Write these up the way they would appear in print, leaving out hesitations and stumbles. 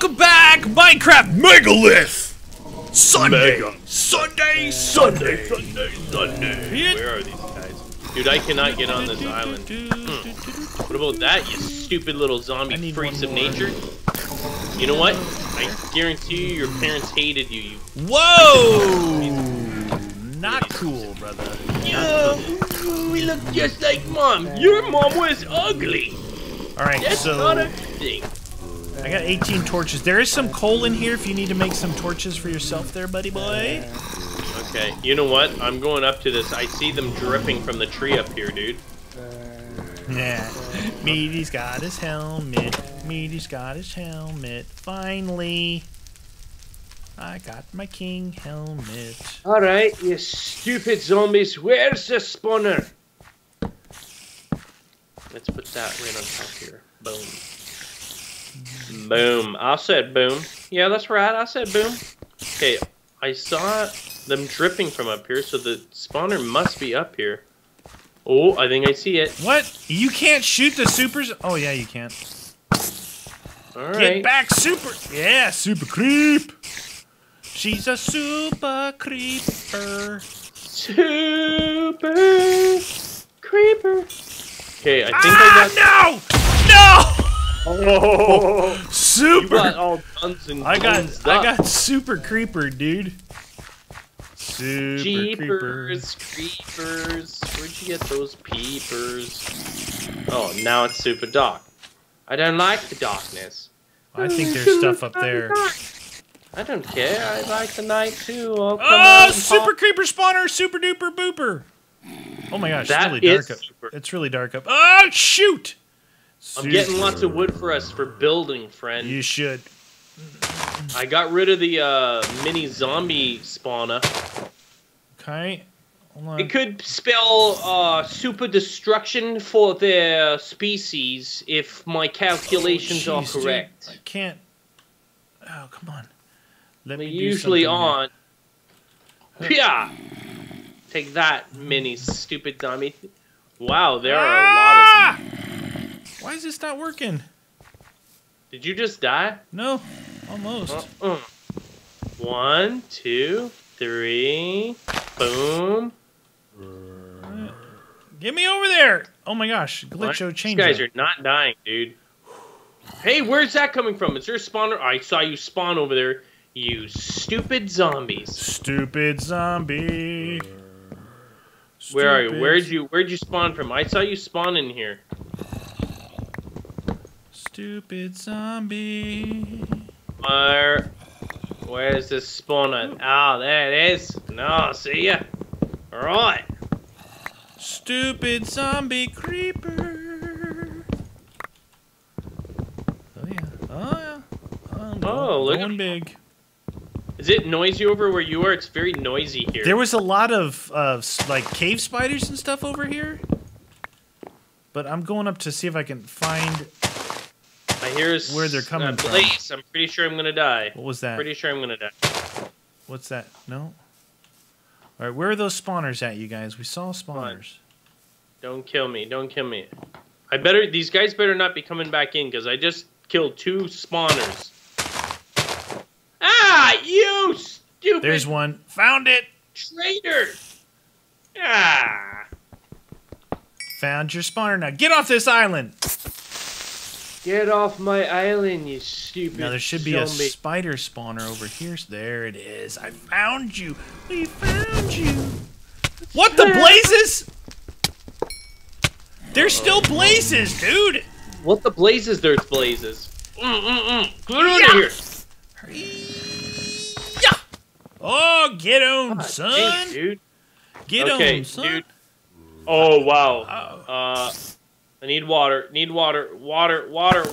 Welcome back, Minecraft Megalith! Sunday! Mega. Sunday! Where are these guys? Dude, I cannot get on this island. What about that, you stupid little zombie freaks of nature? You know what? I guarantee you your parents hated you, you... Whoa! Not cool, brother. Yeah, we look just like Mom. Your mom was ugly. Alright, That's so... not a thing. I got 18 torches. There is some coal in here if you need to make some torches for yourself there, buddy boy. Okay, you know what? I'm going up to this. I see them dripping from the tree up here, dude. Yeah. Meaty's got his helmet. Meaty's got his helmet. Finally. I got my king helmet. Alright, you stupid zombies. Where's the spawner? Let's put that right on top here. Boom. Boom. I said boom. Yeah, that's right. I said boom. Okay, I saw them dripping from up here, so the spawner must be up here. Oh, I think I see it. What? You can't shoot the supers? Oh, yeah, you can. Alright. Get back, super. Yeah, super creep. She's a super creeper. Super creeper. Okay, I think I got... No! Oh, super! You got all guns and I got super creeper, dude. Super Jeepers, creepers. Where'd you get those peepers? Oh, now it's super dark. I don't like the darkness. I think there's stuff up there. I don't care. I like the night too. Oh, come Oh, on, super creeper spawner, super duper booper. Oh my gosh, That it's really dark is up. super. It's really dark up. Oh shoot! I'm getting lots of wood for us for building, friend. You should. I got rid of the mini zombie spawner. Okay. Hold on. It could spell super destruction for their species if my calculations are Jeez, correct. dude, I can't. Oh, come on. Let They're me do usually something on. Yeah. Take that, mini stupid zombie. Wow, there are a lot of... Why is this not working? Did you just die? No, almost. 1, 2, 3. Boom. Get me over there! Oh my gosh, Glitcho changed. These guys are not dying, dude. Hey, where's that coming from? Is there a spawner? I saw you spawn over there. You stupid zombies. Stupid zombie. Where are you? Where'd you spawn from? I saw you spawn in here. Stupid zombie. Where's the spawner? Ah, there it is. No, see ya. Alright. Stupid zombie creeper. Oh yeah. Oh yeah. Look going at big. Is it noisy over where you are? It's very noisy here. There was a lot of like cave spiders and stuff over here. But I'm going up to see if I can find I hear where they're coming from. Blaze. I'm pretty sure I'm gonna die. What was that? Pretty sure I'm gonna die. What's that? No? Alright, where are those spawners at, you guys? We saw spawners. Don't kill me. Don't kill me. These guys better not be coming back in, because I just killed 2 spawners. Ah, you stupid... There's one. Found it! Traitor! Ah! Found your spawner now. Get off this island! Get off my island, you stupid Now there should be a spider spawner over here. There it is. I found you. We found you. What the blazes? There's still blazes, dude. What the blazes? There's blazes. Get out of here. Yeah. Oh, get on, son. Dang, dude. Get on, son. Dude. Oh, wow. I need water. Need water. Water.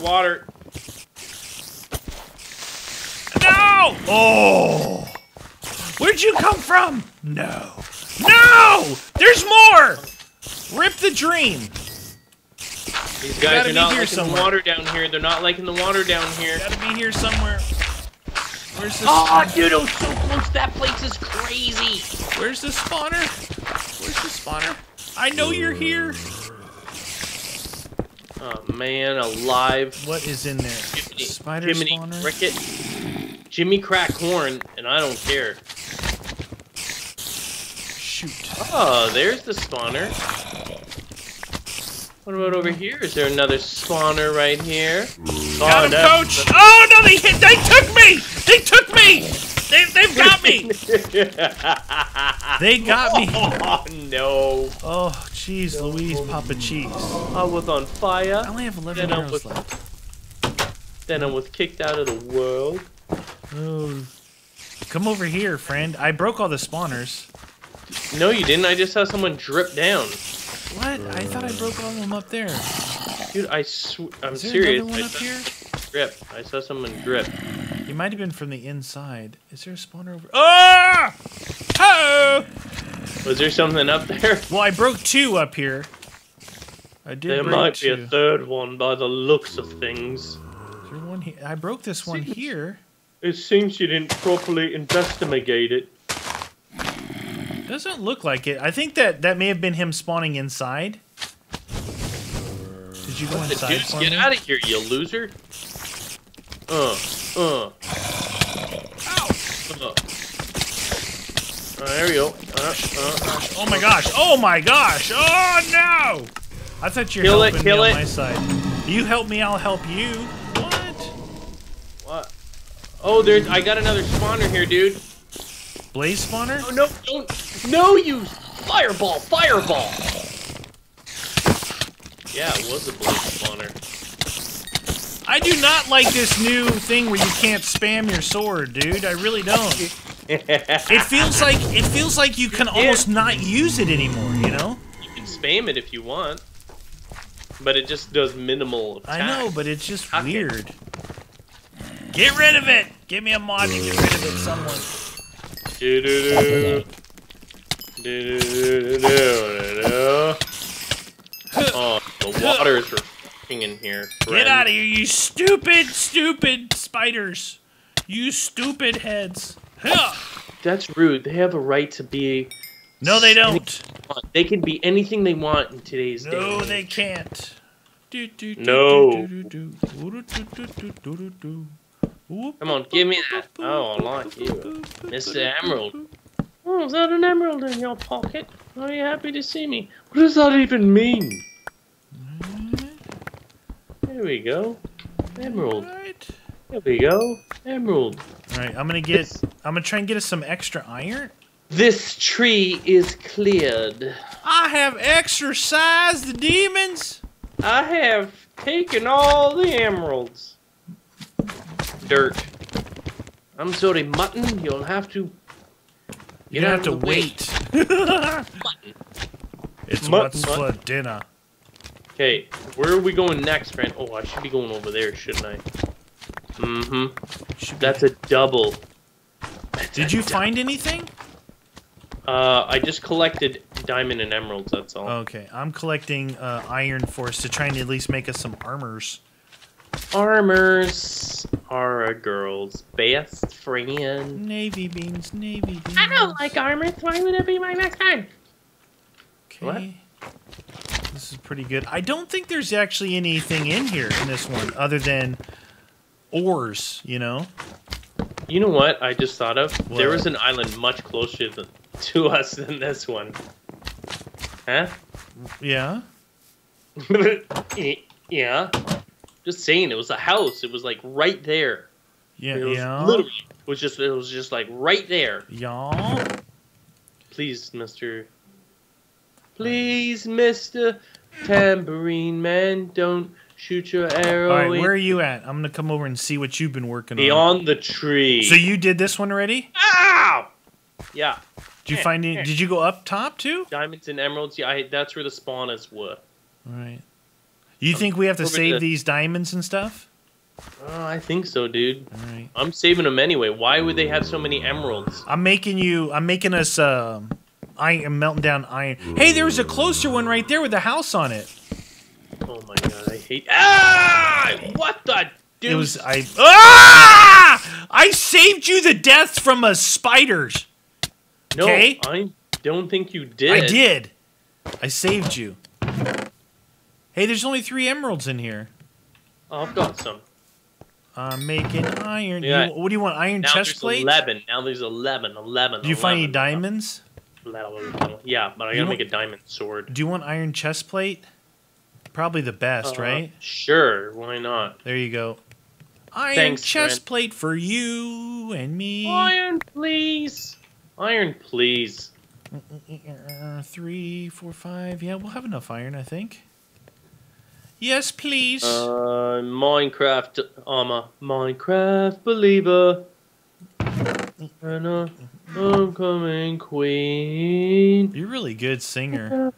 No! Oh! Where'd you come from? No. No! There's more! Rip the dream. These guys are not liking the water down here. They're not liking the water down here. Gotta be here somewhere. Where's the Oh, dude, I'm so close. That place is crazy. Where's the spawner? Where's the spawner? I know you're here. Oh man, alive. What is in there? Spider spawner? Cricket. Jimmy Crack Horn, and I don't care. Shoot. Oh, there's the spawner. What about over here? Is there another spawner right here? Got him, Coach! Oh no, they took me! They took me! They've got me! They got me! Oh no! Oh, jeez, Louise, Papa Cheese. I was on fire. I only have 11 arrows left. Then I was kicked out of the world. Oh. Come over here, friend. I broke all the spawners. No, you didn't. I just saw someone drip down. What? I thought I broke all of them up there. Dude, I'm Is there serious. another one up here? Drip. I saw someone drip. He might have been from the inside. Is there a spawner over? Ah! Oh! Was there something up there? Well, I broke 2 up here. I did. There break might 2. be a third one by the looks of things. Is there one here? I broke this one here. It seems you didn't properly investigate it. Doesn't look like it. I think that may have been him spawning inside. Did you go inside? Dudes, get out of here, you loser! There we go. Oh my gosh! Oh my gosh! Oh no! I thought you were helping me on my side. You help me, I'll help you. What? Oh, there's. I got another spawner here, dude. Blaze spawner? Oh no! Don't! No, you fireball! Fireball! Yeah, it was a blaze spawner. I do not like this new thing where you can't spam your sword, dude. I really don't. It feels like you can almost not use it anymore, you know? You can spam it if you want. But it just does minimal attack. I know, but it's just weird. Get rid of it! Give me a mod to get rid of it, someone. Oh, the water is refreshing in here. Get out of here, you stupid, stupid spiders. You stupid heads. That's rude. They have a right to be... No, they don't. They can be anything they want in today's day. No, they can't. No. Come on, give me that. Oh, I like you. Mr. Emerald. Oh, is that an emerald in your pocket? Are you happy to see me? What does that even mean? There we go. Emerald. There we go. Emerald. Alright, I'm gonna try and get us some extra iron. This tree is cleared. I have exorcised the demons. I have taken all the emeralds. Dirt. I'm sorry, mutton. You'll have to... You have to wait. It's what's for dinner. Okay, where are we going next, friend? Oh, I should be going over there, shouldn't I? Mm-hmm. That's a double. Did you find anything? I just collected diamond and emeralds, that's all. Okay, I'm collecting iron for us to try and at least make us some armors. Armors are a girl's best friend. Navy beans, navy beans. I don't like armor, so I'm gonna be my best friend. Okay. What? This is pretty good. I don't think there's actually anything in here in this one other than ores, you know? You know what I just thought of? What? There was an island much closer to us than this one. Huh? Yeah? Yeah. Just saying, it was a house. It was like right there. Yeah, it was yeah. Literally, it was just like right there. Y'all? Please, Mr. Please, Mr. Tambourine Man, don't shoot your arrow. Alright, where are you at? I'm gonna come over and see what you've been working on. Beyond the tree. So you did this one already? Ow! Yeah. Did you find any? Did you go up top too? Diamonds and emeralds. Yeah, that's where the spawners were. Alright. You think we have to save these diamonds and stuff? Oh, I think so, dude. Alright. I'm saving them anyway. Why would they have so many emeralds? I'm making us I'm melting down iron. Hey, there was a closer one right there with a house on it. Oh my god, I hate. Ah! What the dude? It was I saved you the death from spiders. No, okay? I don't think you did. I did. I saved you. Hey, Hey, there's only 3 emeralds in here. Oh, I've got some. Making iron. Yeah. What do you want? Iron chest plate? Now there's 11. Do you find any diamonds? Yeah, but I gotta make a diamond sword. Do you want iron chest plate? Probably the best, right? Sure, why not? There you go. Iron chest plate for you and me. Iron, please. Iron, please. 3, 4, 5. Yeah, we'll have enough iron, I think. Yes, please. Minecraft. I'm a Minecraft believer. And a homecoming queen. You're a really good singer.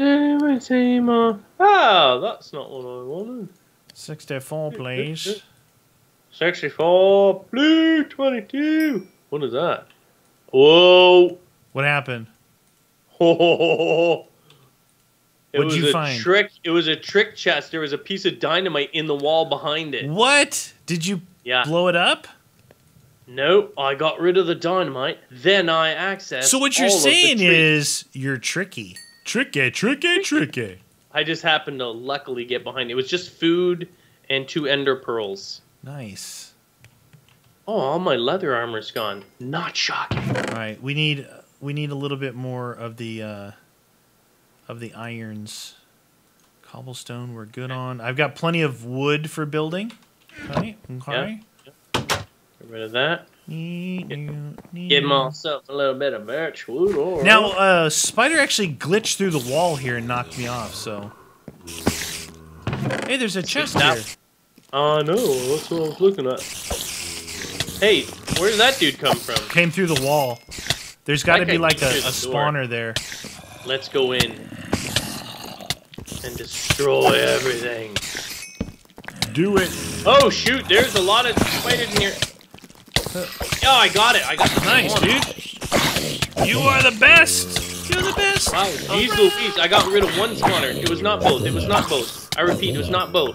Oh, that's not what I wanted. 64, please. 64, blue 22. What is that? Whoa! What happened? Oh, What'd you find? It was a trick chest. There was a piece of dynamite in the wall behind it. What? Did you blow it up? No, I got rid of the dynamite. Then I accessed. So what you're saying is you're tricky. Tricky. I just happened to luckily get behind it. It was just food and 2 ender pearls. Nice. Oh, all my leather armor's gone. Not shocking. All right, we need a little bit more of the irons. Cobblestone we're good on. I've got plenty of wood for building. Okay. Yeah. Get rid of that. Give myself a little bit of birch wood. Now, spider actually glitched through the wall here and knocked me off, so... Hey, there's a chest here. I know, that's what I was looking at. Hey, where did that dude come from? Came through the wall. There's got to be like a spawner there. Let's go in and destroy everything. Do it. Oh, shoot, there's a lot of spiders in here. Oh, I got it. Nice, dude. You are the best. You're the best. Wow, geez Louise, I got rid of 1 spawner. It was not both. I repeat, it was not both.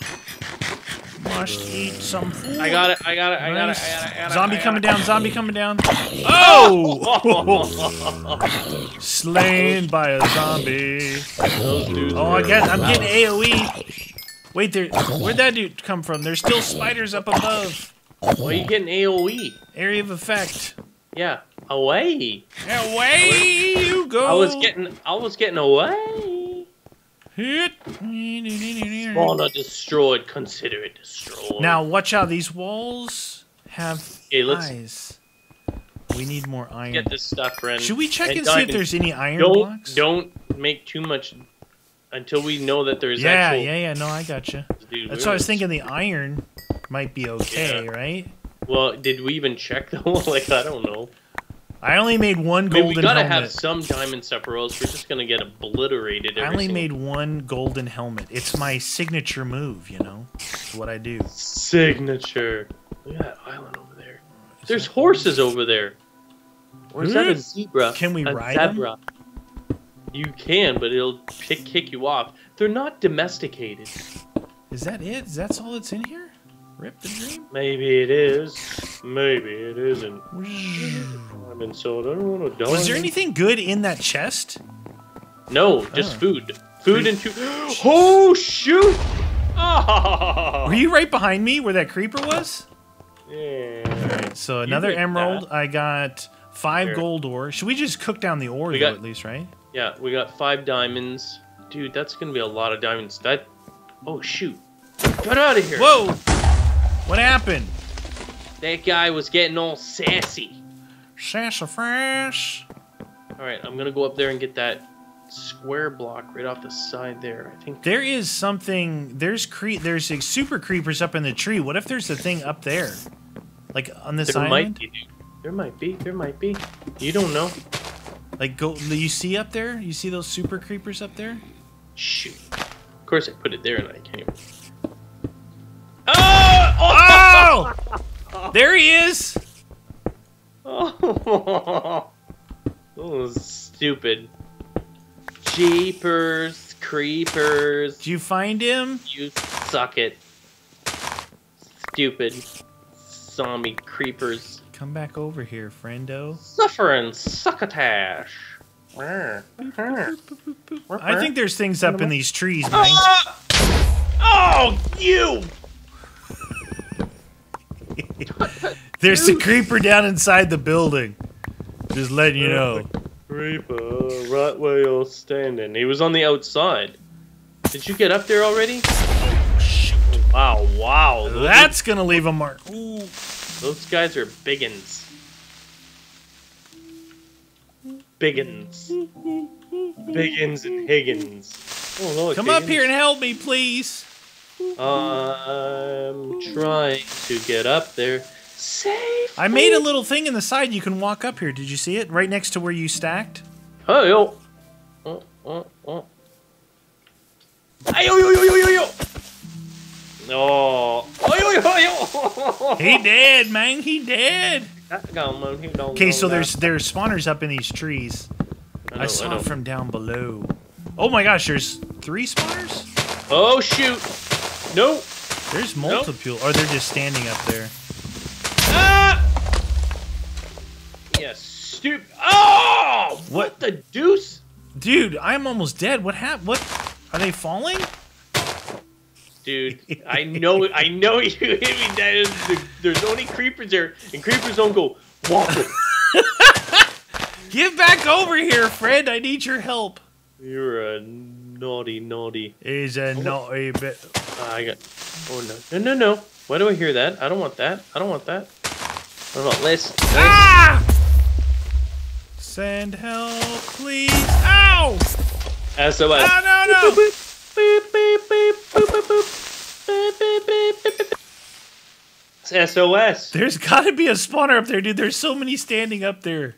Must eat some food. I got it. Zombie coming down. Oh! Slain by a zombie. Oh, I'm getting AoE. Wait, where'd that dude come from? There's still spiders up above. Why are you getting AoE? Area of effect. Yeah, away. Away you go. I was getting away. Spawner destroyed. Consider it destroyed. Now watch out. These walls have eyes. We need more iron. Get this stuff, friend. Should we check and see if there's any iron blocks? Don't make too much until we know that there's Yeah. No, I gotcha. That's what I was thinking. The iron might be okay, right? Well, did we even check though? Like, I don't know. I only made 1 golden helmet. We gotta have some diamond stuff or else we're just gonna get obliterated. I only made 1 golden helmet. It's my signature move, you know? It's what I do. Signature. Look at that island over there. There's horses over there. Or is that a zebra? Can we ride them? You can, but it'll kick you off. They're not domesticated. Is that it? That's all that's in here? Rip the dream? Maybe it is. Maybe it isn't. I'm in soda. I don't want to die. Was there anything good in that chest? No, just food. Food and 2... Oh, shoot! Oh. Were you right behind me where that creeper was? Yeah. Alright, so another emerald. I got 5 gold ore. Should we just cook down the ore though, at least, right? Yeah, we got 5 diamonds. Dude, that's gonna be a lot of diamonds. Oh, shoot. Get out of here! Whoa! What happened? That guy was getting all sassy. Sassafras. Alright, I'm gonna go up there and get that square block right off the side there. I think there is something. There's like super creepers up in the tree. What if there's a thing up there, like on this island? There might be. There might be. You don't know. Like you see up there? You see those super creepers up there? Shoot. Of course I put it there and I can't even. Oh! There he is! Oh, stupid. Jeepers, creepers. Did you find him? You suck it. Stupid zombie creepers. Come back over here, friendo. Suffering succotash. I think there's things up in these trees, man. Oh, you! There's a creeper down inside the building. Just letting you know. Creeper, right where you're standing. He was on the outside. Did you get up there already? Oh, shoot. Wow, wow. That's gonna leave a mark. Ooh. Those guys are biggins. Biggins. Biggins and Higgins. Oh, no, come up here and help me, please. I'm trying to get up there. Safe. I made a little thing in the side. You can walk up here. Did you see it? Right next to where you stacked. Oh, yo. Oh. Ay, yo, yo, yo, yo, yo, yo. Oh. Oh, yo. He dead, man. He dead. Okay, so there's spawners up in these trees. I saw it from down below. Oh my gosh, there's 3 spawners? Oh shoot! Nope. There's multiple. Or they're just standing up there. Ah! Yes, stupid. Oh! What the deuce? Dude, I'm almost dead. What happened? What? Are they falling? Dude, I know you hit me down. There's only creepers there, and creepers don't go walking. Get back over here, Fred. I need your help. You're a naughty. He's a naughty bit. I got. Oh no. Why do I hear that? I don't want that. What about this? Ah! Send help, please. Ow! SOS. Oh, no. SOS. There's got to be a spawner up there, dude. There's so many standing up there.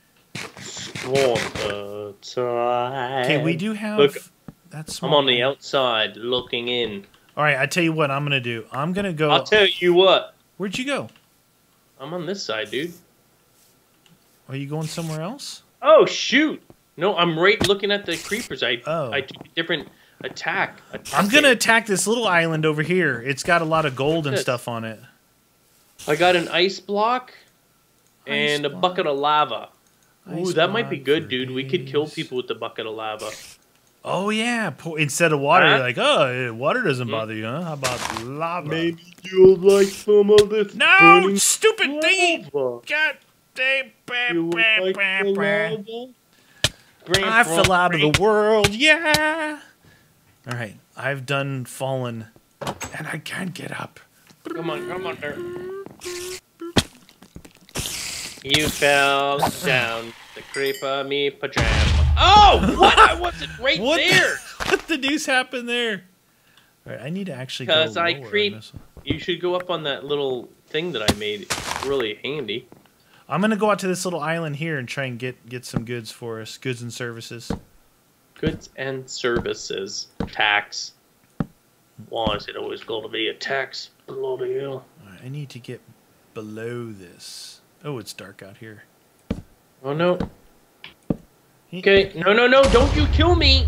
Spawner time. Okay, we do have. Look, that's. I'm on the outside looking in. All right, I tell you what I'm gonna do. I'm gonna go. I'll tell you what. Where'd you go? I'm on this side, dude. Are you going somewhere else? Oh shoot! No, I'm right looking at the creepers. I took a different attack. I'm gonna attack this little island over here. It's got a lot of gold and stuff on it. I got an ice block and a bucket of lava. Ooh, that might be good, dude. We could kill people with the bucket of lava. Oh yeah, instead of water, you're like, oh, water doesn't bother you, huh? How about lava? Maybe you'll like some of this. No, stupid thing! God damn! I fell out of the world. Yeah. All right, I've done fallen, and I can't get up. Come on, there. You fell down the creeper me pajama. Oh, what? I wasn't right there. What the deuce happened there? All right, I need to actually go lower. Because I creep. You should go up on that little thing that I made. It's really handy. I'm gonna go out to this little island here and try and get some goods for us. Goods and services. Goods and services. Tax. Why is it always going to be a tax? Bloody hell. All right, I need to get below this. Oh, it's dark out here. Oh, no. Okay. No. Don't you kill me.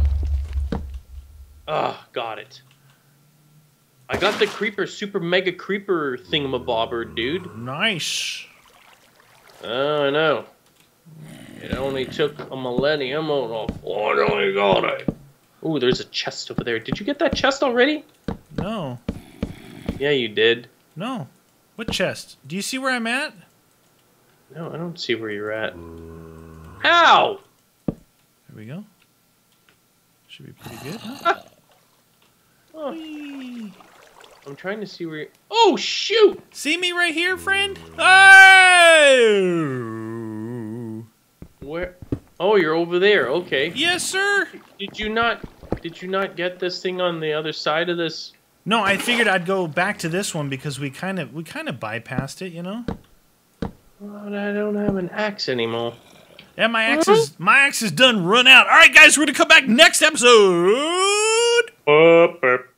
Ah, got it. I got the creeper, super mega creeper thingamabobber, dude. Nice. Oh, I know. It only took a millennium. Oh, finally got it. Ooh, there's a chest over there. Did you get that chest already? No. Yeah, you did. No. What chest? Do you see where I'm at? No, I don't see where you're at. How? There we go. Should be pretty good. Huh? Oh. I'm trying to see where you're... Oh, shoot! See me right here, friend? Oh! Where? Oh, you're over there. Okay. Yes, sir. Did you not get this thing on the other side of this? No, I figured I'd go back to this one because we kind of bypassed it, you know. Well, I don't have an axe anymore. Yeah, my axe is done run out. All right, guys, we're gonna come back next episode.